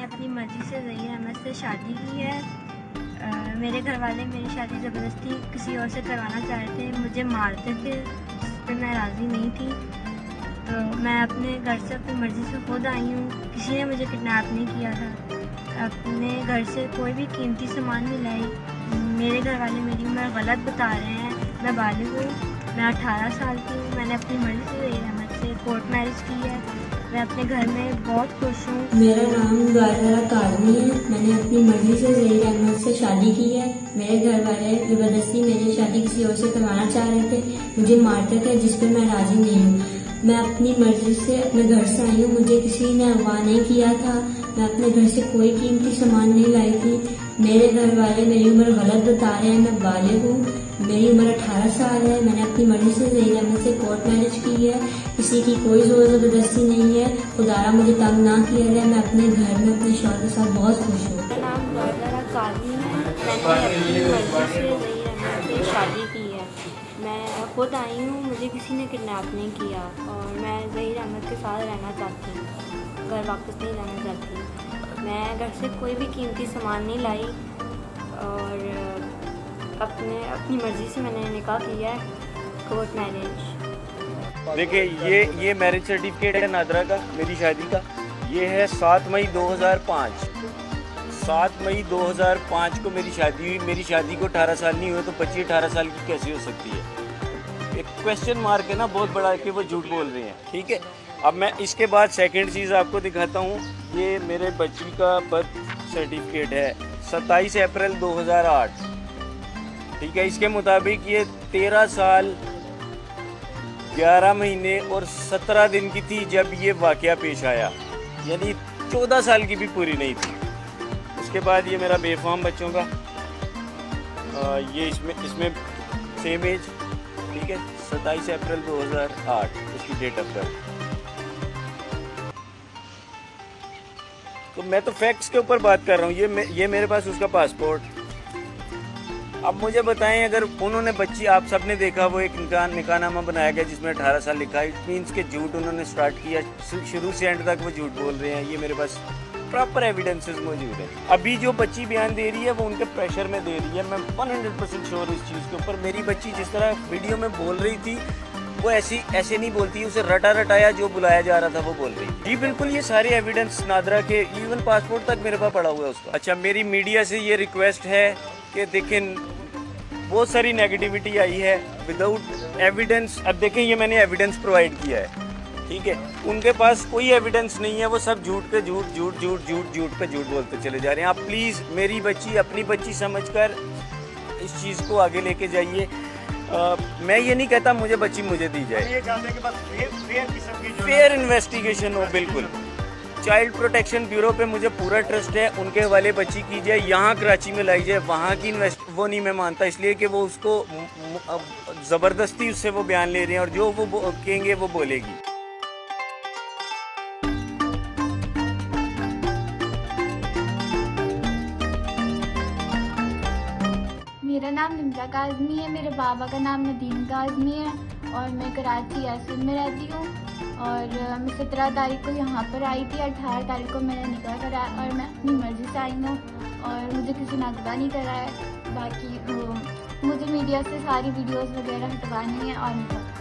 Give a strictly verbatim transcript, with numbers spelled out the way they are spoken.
अपनी मर्ज़ी से ज़हीर अहमद से शादी की है। आ, मेरे घर वाले मेरी शादी ज़बरदस्ती किसी और से करवाना चाह रहे थे, मुझे मारते थे, जिस पर मैं राज़ी नहीं थी। तो मैं अपने घर से अपनी मर्ज़ी से खुद आई हूँ, किसी ने मुझे किडनैप नहीं किया था। अपने घर से कोई भी कीमती सामान नहीं लाई। मेरे घर वाले मेरी उम्र गलत बता रहे हैं। मैं बालिग हूँ, मैं अठारह साल की हूँ। मैंने अपनी मर्ज़ी से ज़हीर अहमद से कोर्ट मैरिज की है। मैं अपने घर में बहुत खुश हूँ। मेरा नाम गाजरा काजमी है। मैंने अपनी मर्जी से ज़हीर अहमद से शादी की है। मेरे घर वाले ज़बरदस्ती मेरी शादी किसी और से करवाना चाह रहे थे, मुझे मारते थे, जिस पर मैं राजी नहीं हूँ। मैं अपनी मर्जी से अपने घर से आई हूँ, मुझे किसी ने अगवा नहीं किया था। मैं अपने घर से कोई कीमती सामान नहीं लाई थी। मेरे घर वाले मेरी उम्र गलत बता रहे हैं। मैं बालिग हूँ, मेरी उम्र अठारह साल है। मैंने अपनी मर्जी से ज़हीर अहमद से कोर्ट मैरिज की है। किसी की कोई जोर ज़बरदस्ती नहीं है। खुदारा मुझे तंग ना किया जाए। मैं अपने घर में अपने शौहर के साथ बहुत खुश हूँ। मेरा नाम गाजरा काजमी है। मैंने अपनी मर्जी से ज़हीर अहमद से शादी की है। मैं खुद आई हूँ, मुझे किसी ने किडनैप नहीं किया और मैं ज़हीर अहमद के साथ रहना चाहती हूँ, घर वापस नहीं जाना चाहती। मैं घर से कोई भी कीमती सामान नहीं लाई और अपने अपनी मर्ज़ी से मैंने निकाह किया है, कोर्ट मैरिज। देखिए ये ये मैरिज सर्टिफिकेट है नादरा का, मेरी शादी का। ये है सात मई दो हज़ार पाँच। सात मई दो हज़ार पाँच को मेरी शादी हुई। मेरी शादी को अठारह साल नहीं हुए तो पच्चीस अठारह साल की कैसे हो सकती है? एक क्वेश्चन मार्क है ना बहुत बड़ा कि वो झूठ बोल रहे हैं। ठीक है, अब मैं इसके बाद सेकंड चीज़ आपको दिखाता हूँ। ये मेरे बच्ची का बर्थ सर्टिफिकेट है, सत्ताईस अप्रैल दो हज़ार आठ। ठीक है, इसके मुताबिक ये तेरह साल ग्यारह महीने और सत्रह दिन की थी जब ये वाकया पेश आया, यानी चौदह साल की भी पूरी नहीं थी। उसके बाद ये मेरा बेफाम बच्चों का आ, ये इसमें इसमें सेम एज। ठीक है, सत्ताईस अप्रैल दो हज़ार आठ उसकी डेट ऑफ बर्थ। तो मैं तो फैक्ट्स के ऊपर बात कर रहा हूँ। ये मे, ये मेरे पास उसका पासपोर्ट। अब मुझे बताएं, अगर उन्होंने बच्ची, आप सबने देखा वो एक निकाह निकाहनामा बनाया गया जिसमें अठारह साल लिखा है, इट मीन्स के झूठ उन्होंने स्टार्ट किया, शुरू से एंड तक वो झूठ बोल रहे हैं। ये मेरे पास प्रॉपर एविडेंसेस मौजूद है। अभी जो बच्ची बयान दे रही है वो उनके प्रेशर में दे रही है। मैं सौ परसेंट श्योर इस चीज़ के ऊपर। मेरी बच्ची जिस तरह वीडियो में बोल रही थी वो ऐसी ऐसे नहीं बोलती, उसे रटा रटाया जो बुलाया जा रहा था वो बोल रही जी। बिल्कुल, ये सारे एविडेंस नादरा के, इवन पासपोर्ट तक मेरे पास पड़ा हुआ है उसका। अच्छा, मेरी मीडिया से ये रिक्वेस्ट है कि देखें बहुत सारी नेगेटिविटी आई है विदाउट एविडेंस। अब देखें, ये मैंने एविडेंस प्रोवाइड किया है। ठीक है, उनके पास कोई एविडेंस नहीं है, वो सब झूठ पे झूठ झूठ झूठ झूठ झूठ पे झूठ बोलते चले जा रहे हैं। आप प्लीज़ मेरी बच्ची अपनी बच्ची समझकर इस चीज़ को आगे लेके जाइए। मैं ये नहीं कहता मुझे बच्ची मुझे दी जाए, ये चाहते हैं कि बस फेयर, फेयर किस्म की फेयर इन्वेस्टिगेशन हो। बिल्कुल, चाइल्ड प्रोटेक्शन ब्यूरो पे मुझे पूरा ट्रस्ट है, उनके हवाले बच्ची की जाए, यहाँ कराची में लाई जाए। वहाँ की इन्वेस्ट वो नहीं मैं मानता, इसलिए कि वो उसको ज़बरदस्ती उससे वो बयान ले रहे हैं और जो वो कहेंगे वो बोलेगी। मेरा नाम निम्रा काज़मी है। मेरे बाबा का नाम नदीम काज़मी है और मैं कराची यासिन में रहती हूँ। और मैं सत्रह तारीख को यहाँ पर आई थी। अठारह तारीख को मैंने निकाह कराया और मैं अपनी मर्ज़ी से आई हूँ और मुझे किसी ने अगवा नहीं करा है। बाकी मुझे मीडिया से सारी वीडियोस वगैरह हटवानी है और